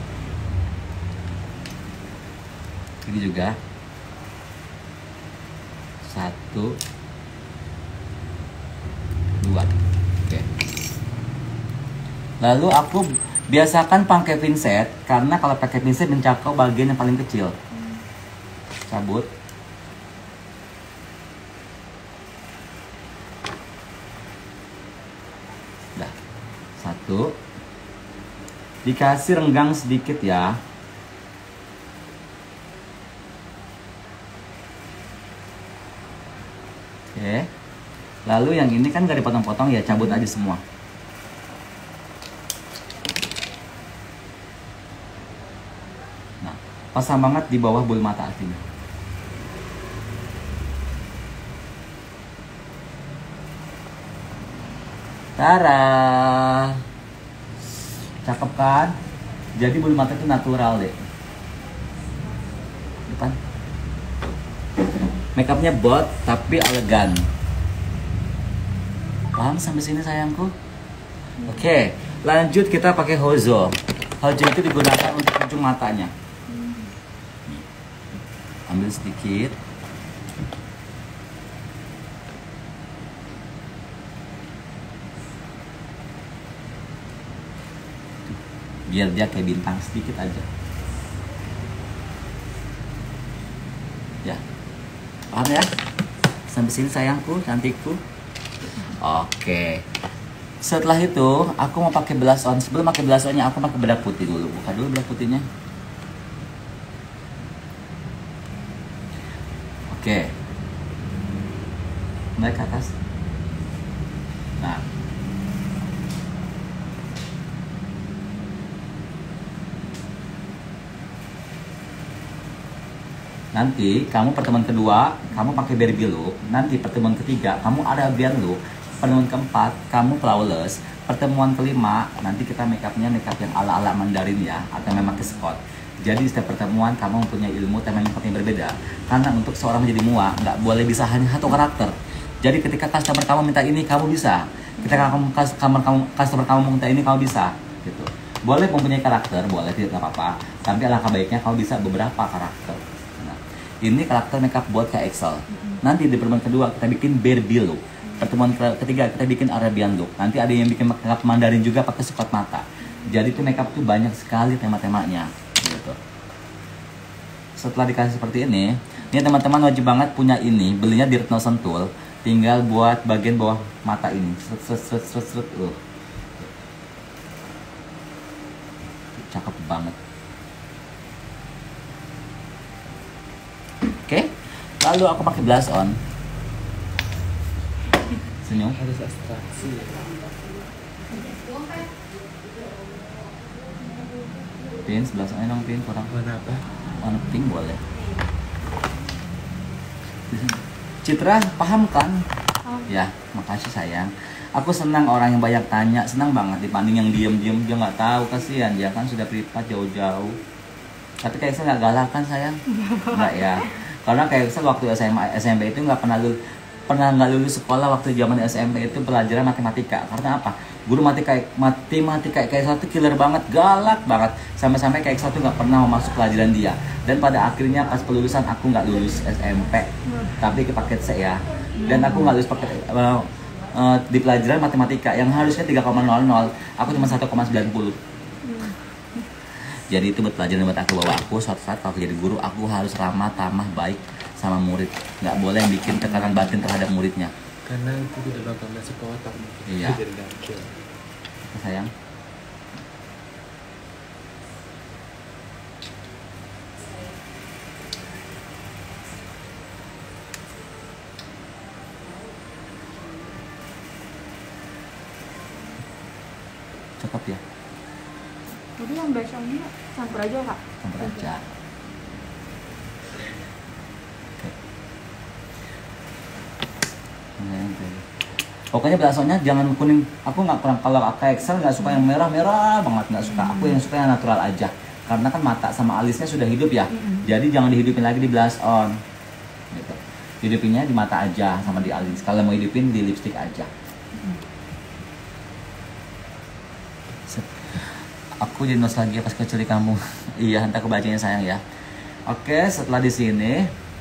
Ini juga satu, dua. Oke. Lalu aku biasakan pakai pinset karena kalau pakai pinset mencakup bagian yang paling kecil. Cabut. Dah. Satu. Dikasih renggang sedikit ya. Oke, lalu yang ini kan gak dipotong-potong ya, cabut aja semua. Nah, pasang banget di bawah bulu mata aslinya. Tara, cakep kan? Jadi bulu mata itu natural deh. Depan. Makeupnya bot tapi elegan. Paham sampai sini sayangku? Oke, lanjut kita pakai Hozo. Hozo itu digunakan untuk ujung matanya. Ambil sedikit. Biar dia kayak bintang sedikit aja. Ya. Paham ya? Sampai sini sayangku, cantikku. Oke. Setelah itu aku mau pakai blush on. Sebelum pakai blush onnya aku pakai bedak putih dulu. Buka dulu bedak putihnya. Oke. Naik ke atas. Nah. Nanti kamu pertemuan kedua kamu pakai berry look. Nanti pertemuan ketiga kamu Arabian look. Pertemuan keempat, kamu flawless. Pertemuan kelima, nanti kita make upnya make up yang ala-ala Mandarin ya, atau memang ke Scott. Jadi setiap pertemuan kamu mempunyai ilmu tema make up yang berbeda. Karena untuk seorang menjadi mua, nggak boleh bisa hanya satu karakter. Jadi ketika customer kamu minta ini, kamu bisa. Ketika kamu customer kamu customer kamu minta ini, kamu bisa. Gitu. Boleh mempunyai karakter, boleh tidak apa-apa. Tapi alangkah baiknya kamu bisa beberapa karakter. Nah, ini karakter make up buat Kak Excel. Nanti di pertemuan kedua kita bikin Barbie look. Pertemuan ketiga kita bikin Arabian look. Nanti ada yang bikin makeup Mandarin juga pakai sekot mata. Jadi itu makeup tuh banyak sekali tema-temanya gitu. Setelah dikasih seperti ini, ini teman-teman wajib banget punya ini. Belinya di Retno Sentul. Tinggal buat bagian bawah mata ini. Seret seret seret seret seret loh. Cakep banget. Oke. Lalu aku pakai blush on. Senyum. Harus abstraksi. Pin sebelah sana dong, pin kurang. Warna apa? Warna pink boleh. Citra paham kan? Oh. Ya, makasih sayang. Aku senang orang yang banyak tanya, senang banget dibanding yang diem-diem dia nggak tahu, kasihan dia kan sudah privat jauh-jauh. Tapi kayak saya nggak galak kan sayang? Nggak ya. Karena kayak saya waktu S M A, S M P itu nggak pernah lulus pernah nggak lulus sekolah waktu zaman S M P itu pelajaran matematika. Karena apa? Guru matematika matematika kayak satu killer banget, galak banget. Sampai-sampai kayak satu nggak pernah mau masuk pelajaran dia. Dan pada akhirnya pas pelulusan aku nggak lulus S M P, tapi ke paket C ya. Dan aku nggak lulus paket uh, uh, di pelajaran matematika yang harusnya tiga koma nol nol, aku cuma satu koma sembilan nol. Jadi itu buat pelajaran buat aku, bahwa aku suatu saat kalau jadi guru aku harus ramah, tamah, baik sama murid. Nggak boleh bikin tekanan batin terhadap muridnya. Karena itu tidak bakal masuk ke otak. Iya. Jadi dangkil. Sayang. Cakep ya. Jadi yang besoknya campur aja kak? Campur aja. Oke. Pokoknya belasonya jangan kuning. Aku nggak kurang, kalau Kak Excel nggak suka yang merah-merah banget, nggak suka. Aku yang suka yang natural aja. Karena kan mata sama alisnya sudah hidup ya. Jadi jangan dihidupin lagi di blush on. Gitu. Hidupinnya di mata aja sama di alis. Kalau mau hidupin di lipstick aja. Aku jadi nostalgia pas kecil di kampung. Iya, entah aku bacanya sayang ya. Oke, setelah di sini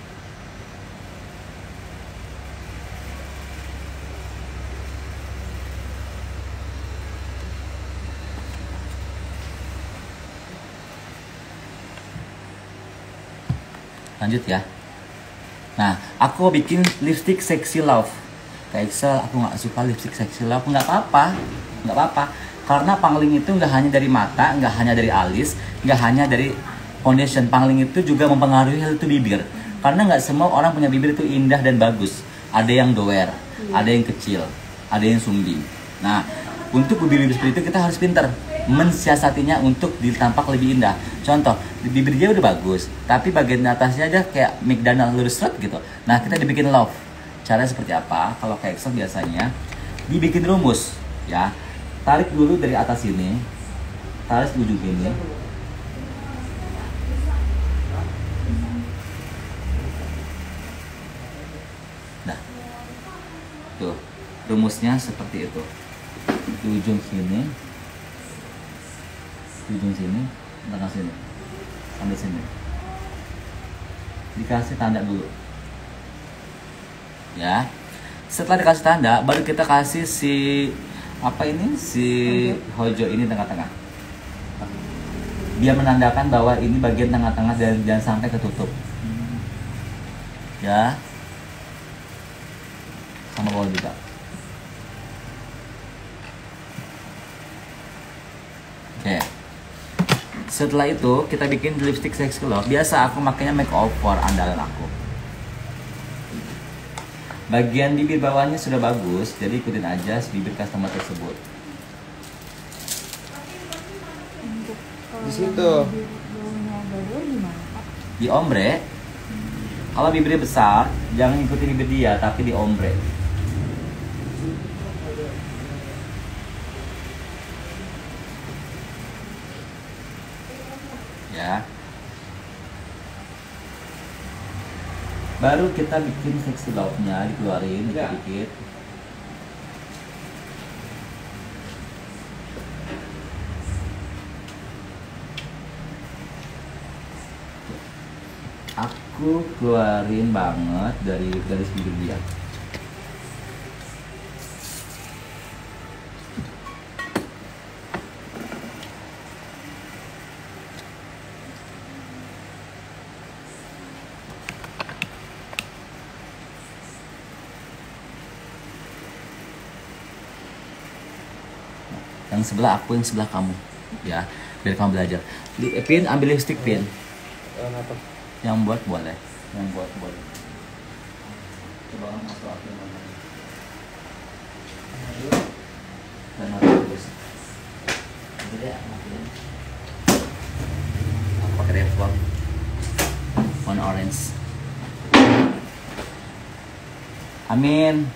lanjut ya. Nah, aku bikin lipstick sexy love. Kayak Excel, aku nggak suka lipstick sexy love. Nggak apa-apa, nggak apa-apa. Karena pangling itu nggak hanya dari mata, nggak hanya dari alis, nggak hanya dari foundation. Pangling itu juga mempengaruhi hal itu bibir. Karena nggak semua orang punya bibir itu indah dan bagus. Ada yang doer, ada yang kecil, ada yang sumbing. Nah, untuk bibir seperti itu kita harus pintar mensiasatinya untuk ditampak lebih indah. Contoh, bibir dia udah bagus, tapi bagian atasnya aja kayak McDonald lurus straight gitu. Nah, kita dibikin love. Caranya seperti apa? Kalau kayak Excel biasanya dibikin rumus, ya. Tarik dulu dari atas sini, tarik ujung ini. Nah, tuh rumusnya seperti itu. Di ujung sini, di ujung sini, tengah sini, sampai sini. Dikasih tanda dulu, ya. Setelah dikasih tanda, baru kita kasih si apa ini si hojo ini tengah-tengah, biar menandakan bahwa ini bagian tengah-tengah dan jangan sampai ketutup, ya, sama bawah juga. Setelah itu kita bikin lipstick Sexy Love. Biasa aku makanya makeover andalan aku. Bagian bibir bawahnya sudah bagus, jadi ikutin aja bibir customer tersebut. Untuk kalau Di situ. yang bibir bawahnya gagal gimana Pak? Di ombre. Kalau bibirnya besar, jangan ikuti bibir dia, tapi di ombre. Ya. Baru kita bikin Sexy Love-nya, dikeluarin dikit-dikit. Aku keluarin banget dari garis bibir dia. Yang sebelah aku, yang sebelah kamu, ya, biar kamu belajar. Di, pin, ambil lipstick pin. Kenapa? Yang buat boleh, yang buat boleh. Coba kamu masuk aku yang mana? Dan mati terus. Jadi aku matiin. Aku pakai Revlon, warna orange. Amin.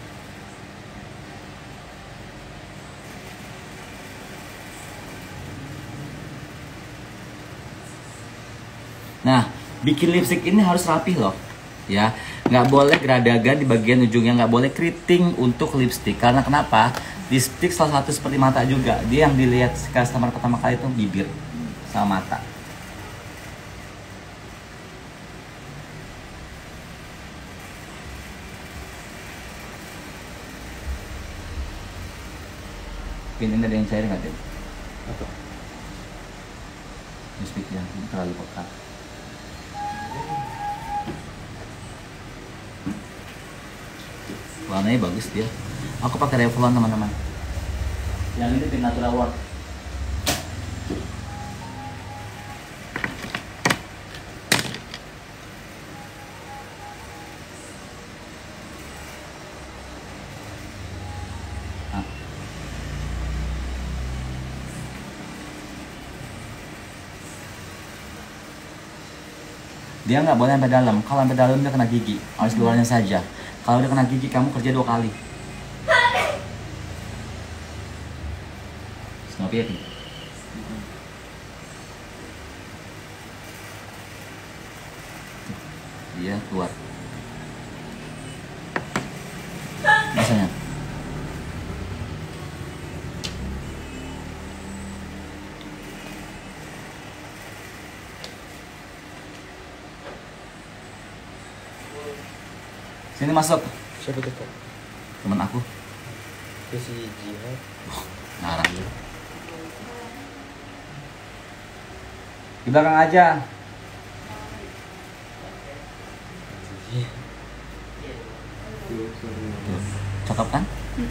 Nah, bikin lipstick ini harus rapih loh, ya. Nggak boleh geradagan di bagian ujungnya, nggak boleh keriting untuk lipstick. Karena kenapa? Lipstick salah satu seperti mata juga. Dia yang dilihat customer pertama kali itu bibir sama mata. Pin ini ada yang cair nggak, Tim? Apa? Lipstick yang terlalu pekat. Warnanya bagus dia. Aku pakai Revlon teman-teman. Yang ini Pin Natural World. Ah. Dia nggak boleh sampai dalam. Kalau sampai dalam dia kena gigi. Harus luarnya saja. Kalau udah kena gigi, kamu kerja dua kali. Ngopi ya, Pi? Dia keluar. Rasanya. Sini masuk. Siapa tuh Pak? Temen aku. Itu si Jihad. Ngarang dia. Di belakang aja. Tuh, cakep kan?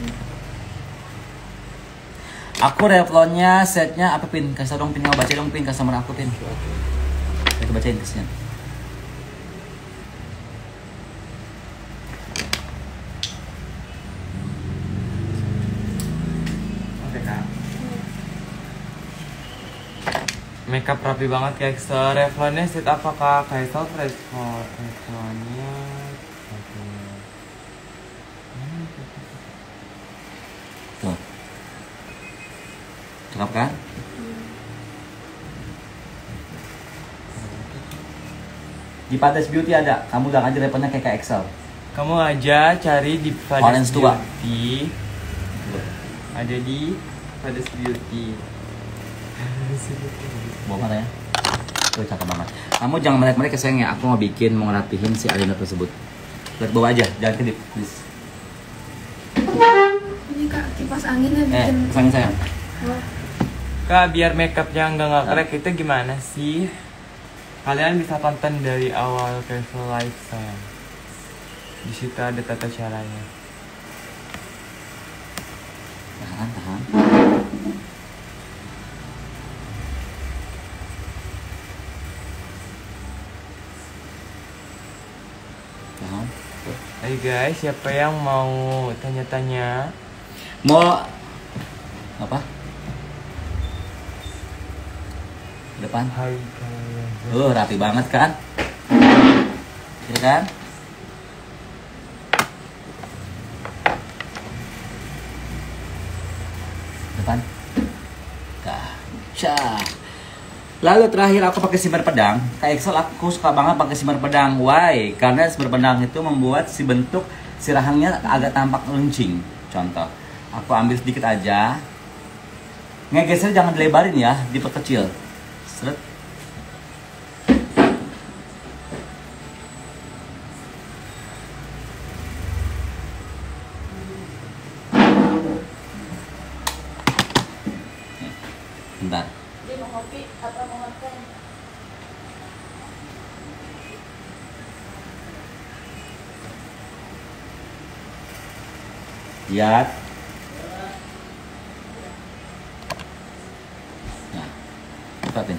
Aku Revlonnya setnya apa, Pin? Kasih tau dong, Pin. Kamu baca dong, Pin. Kasih nomor aku, Pin. Kita bacain kesini. Makeup rapi banget guys. So, Revlonnya set apakah Kaisal Revlon Revlonnya Tuh. Cakep kan? Di Padas Beauty ada. Kamu udah aja Revlonnya kayak K X L. kamu aja cari di Padas Orange tua. Beauty. Ada di Padas Beauty. Bawa mana ya? Tuh cakep banget. Kamu jangan melek-melek sayang ya. Aku mau bikin, mau ngerapihin si Alina tersebut. Lihat bawah aja, jangan kedip, please. Ini Kak, kipas anginnya Eh, bikin. sayang sayang. Wah, Kak, biar makeupnya nggak nggak crack itu gimana sih? Kalian bisa tonton dari awal Casual Life sayang. Di situ ada tata caranya. Tahan, tahan. Kan? Hai guys, siapa yang mau tanya-tanya? Mau apa? Depan. Hai guys. Uh, rapi banget kan? Iya kan? Depan. Gacah. Lalu terakhir aku pakai simmer pedang. Kayak Excel aku suka banget pakai simmer pedang. Why? Karena simmer pedang itu membuat si bentuk si rahangnya agak tampak runcing. Contoh, aku ambil sedikit aja. Ngegeser jangan dilebarin ya, diperkecil. Seret. Bentar. Dia mau kopi atau mau makan? Lihat. Nah, ikutin.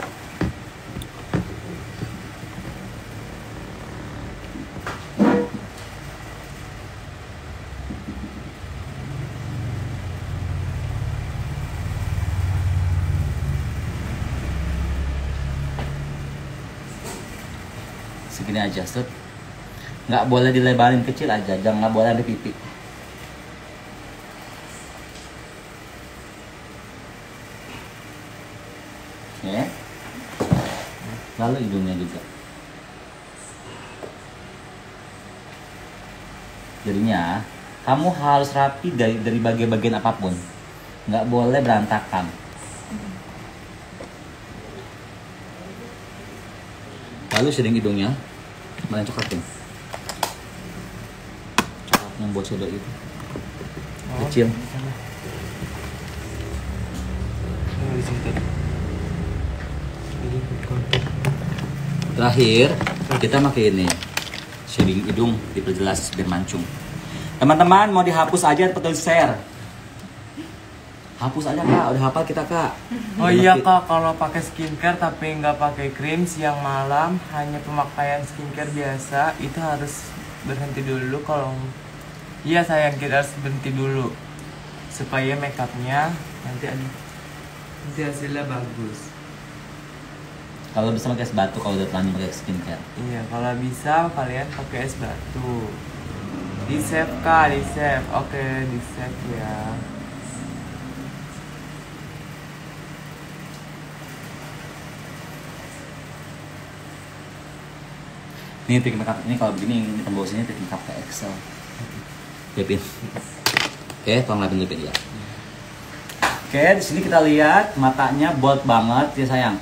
Segini aja, set. Nggak boleh dilebarin, kecil aja, jangan nggak boleh ada pipi. Oke. Lalu hidungnya juga. Jadinya kamu harus rapi dari dari bagian-bagian apapun, nggak boleh berantakan. Lalu shading hidungnya, mana yang coklat tuh? Coklat yang buat shadow itu. Kecil. Terakhir, kita pakai ini shading hidung diperjelas biar mancung. Teman-teman mau dihapus aja atau share? Hapus aja kak, udah hafal kita kak. Oh iya kak, kalau pakai skincare tapi nggak pakai krim siang malam, hanya pemakaian skincare biasa, itu harus berhenti dulu. Kalau iya sayang, kita harus berhenti dulu supaya makeupnya nanti ada nanti hasilnya bagus. Kalau bisa pakai es batu kalau udah planning pakai skincare. Iya, kalau bisa kalian pakai es batu. Di save kak, di save. Oke, di save ya. Ini trik makeup ini kalau begini ini pembosnya trik makeup ke Excel. Lipin. Oke, tolong lapin lipin ya. Oke, di sini kita lihat matanya bold banget ya sayang.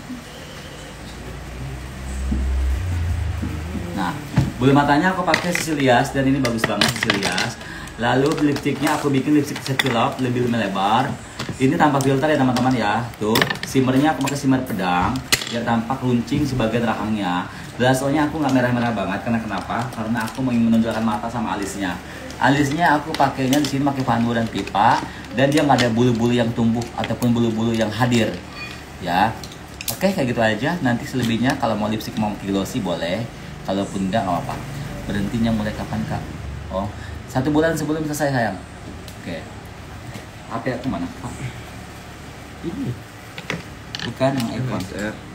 Nah, bulu matanya aku pakai Sicilias dan ini bagus banget Sicilias. Lalu lipstiknya aku bikin lipstik setilop lebih melebar. Ini tanpa filter ya teman-teman ya. Tuh, shimmernya aku pakai shimmer pedang biar tampak runcing sebagian rahangnya. Blushernya aku nggak merah-merah banget karena kenapa? Karena aku mau menonjolkan mata sama alisnya. Alisnya aku pakainya di sini pakai Van dan pipa dan dia nggak ada bulu-bulu yang tumbuh ataupun bulu-bulu yang hadir. Ya, oke kayak gitu aja. Nanti selebihnya kalau mau lipstick mau glossy boleh. Kalaupun enggak nggak apa-apa. Berhentinya mulai kapan kak? Oh, satu bulan sebelum selesai sayang. Oke. H P aku mana? Oh. Ini. Bukan yang iPhone.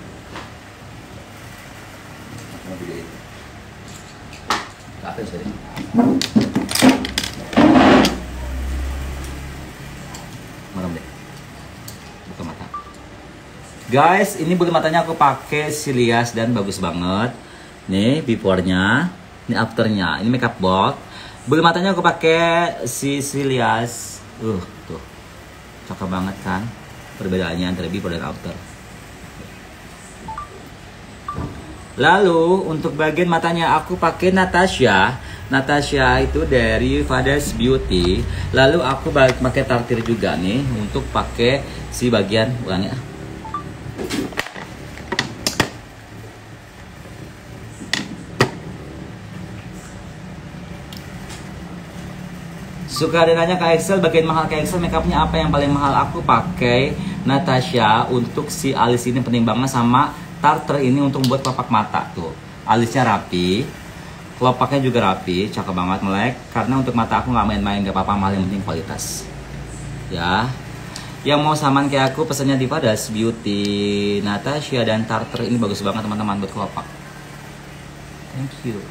Aku video itu. Apa sih? Malam deh. Buka mata. Guys, ini bulu matanya aku pakai Sicilias dan bagus banget. Nih before-nya, ini after-nya. Ini makeup box. Bulu matanya aku pakai Sicilias. Uh, tuh. Cakep banget kan? Perbedaannya antara before dan after. Lalu untuk bagian matanya aku pakai Natasha. Natasha itu dari Father's Beauty. Lalu aku pakai Tartir juga nih untuk pakai si bagian ulangnya. Suka ada nanya ke Excel bagian mahal ke Excel makeupnya apa yang paling mahal? Aku pakai Natasha untuk si alis ini penting banget sama Tartar ini untuk buat papak mata tuh. Alisnya rapi, Kelopaknya juga rapi, cakep banget melek. Karena untuk mata aku nggak main-main, gak apa-apa, malah yang penting kualitas. Ya, yang mau saman kayak aku pesannya di Padas Beauty, Natasha dan Tartar. Ini bagus banget teman-teman buat kelopak. Thank you.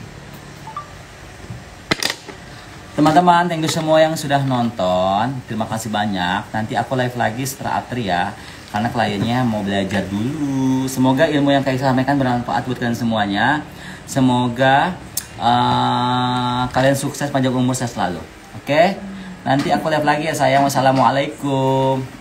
Teman-teman, thank you semua yang sudah nonton. Terima kasih banyak. Nanti aku live lagi setelah Atri ya, karena kliennya mau belajar dulu. Semoga ilmu yang kayak sampaikan bermanfaat buat kalian semuanya. Semoga uh, kalian sukses, panjang umur, saya selalu. Oke? Okay? Nanti aku live lagi ya sayang. Wassalamualaikum.